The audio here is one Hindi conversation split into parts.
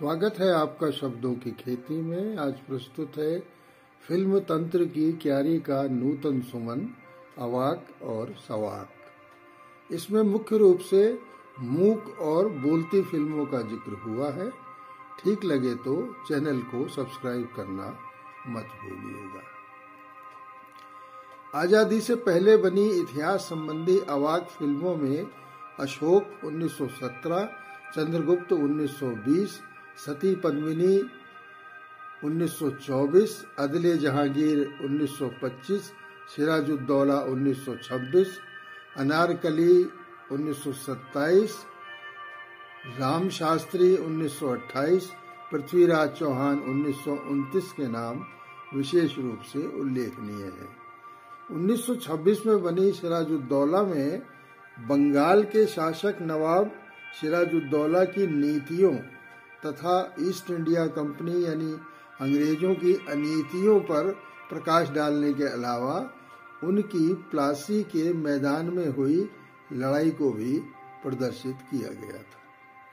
स्वागत है आपका शब्दों की खेती में। आज प्रस्तुत है फिल्म तंत्र की क्यारी का नूतन सुमन, अवाक और सवाक। इसमें मुख्य रूप से मूक और बोलती फिल्मों का जिक्र हुआ है। ठीक लगे तो चैनल को सब्सक्राइब करना मत भूलिएगा। आजादी से पहले बनी इतिहास संबंधी अवाक फिल्मों में अशोक 1917, चंद्रगुप्त 1920, सती पद्मिनी 1924, अदले जहांगीर 1925, सिराजुद्दौला 1926, अनारकली 1927, राम शास्त्री 1928, पृथ्वीराज चौहान 1929 के नाम विशेष रूप से उल्लेखनीय है। 1926 में बनी सिराजुद्दौला में बंगाल के शासक नवाब सिराजुद्दौला की नीतियों तथा ईस्ट इंडिया कंपनी यानी अंग्रेजों की अनीतियों पर प्रकाश डालने के अलावा उनकी प्लासी के मैदान में हुई लड़ाई को भी प्रदर्शित किया गया था।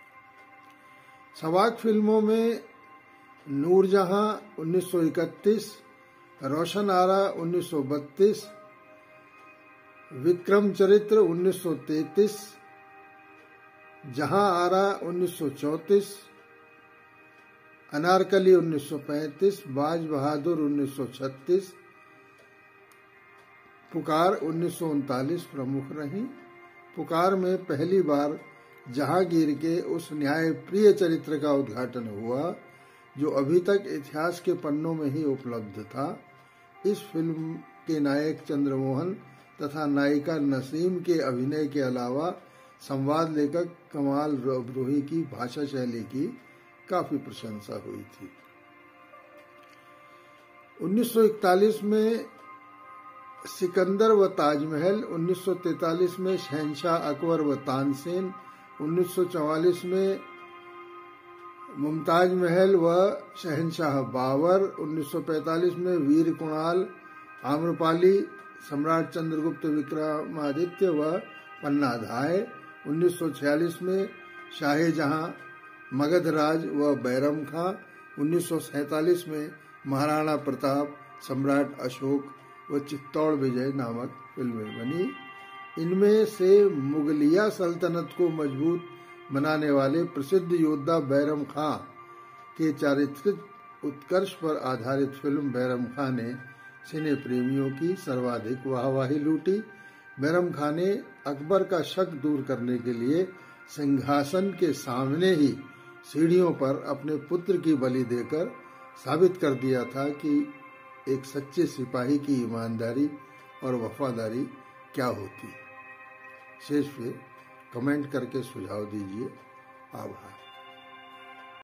सवाक फिल्मों में नूरजहां 1931, रोशन आरा 1932, विक्रम चरित्र 1933, जहां आरा 1934, अनारकली 1935, बाज बहादुर 1936, पुकार 1939 प्रमुख रही। पुकार में पहली बार जहांगीर के उस न्यायप्रिय चरित्र का उद्घाटन हुआ जो अभी तक इतिहास के पन्नों में ही उपलब्ध था। इस फिल्म के नायक चंद्रमोहन तथा नायिका नसीम के अभिनय के अलावा संवाद लेखक कमाल अब्रोही की भाषा शैली की काफी प्रशंसा हुई थी। 1941 में सिकंदर व ताजमहल, 1943 में शहंशाह अकबर व तानसेन, 1944 में मुमताज महल व शहंशाह बाबर, 1945 में वीर कुणाल, आम्रपाली, सम्राट चंद्रगुप्त विक्रमादित्य व पन्नाधाय, 1946 में शाहजहां, मगधराज व बैरम खां, 1947 में महाराणा प्रताप, सम्राट अशोक व चित्तौड़ विजय नामक फिल्में बनी। इनमें से मुगलिया सल्तनत को मजबूत बनाने वाले प्रसिद्ध योद्धा बैरम खां के चारित्रिक उत्कर्ष पर आधारित फिल्म बैरम खां ने सिने प्रेमियों की सर्वाधिक वाहवाही लूटी। बैरम खां ने अकबर का शक दूर करने के लिए सिंहासन के सामने ही सीढ़ियों पर अपने पुत्र की बलि देकर साबित कर दिया था कि एक सच्चे सिपाही की ईमानदारी और वफादारी क्या होती है। शेष फिर कमेंट करके सुझाव दीजिए। आभार।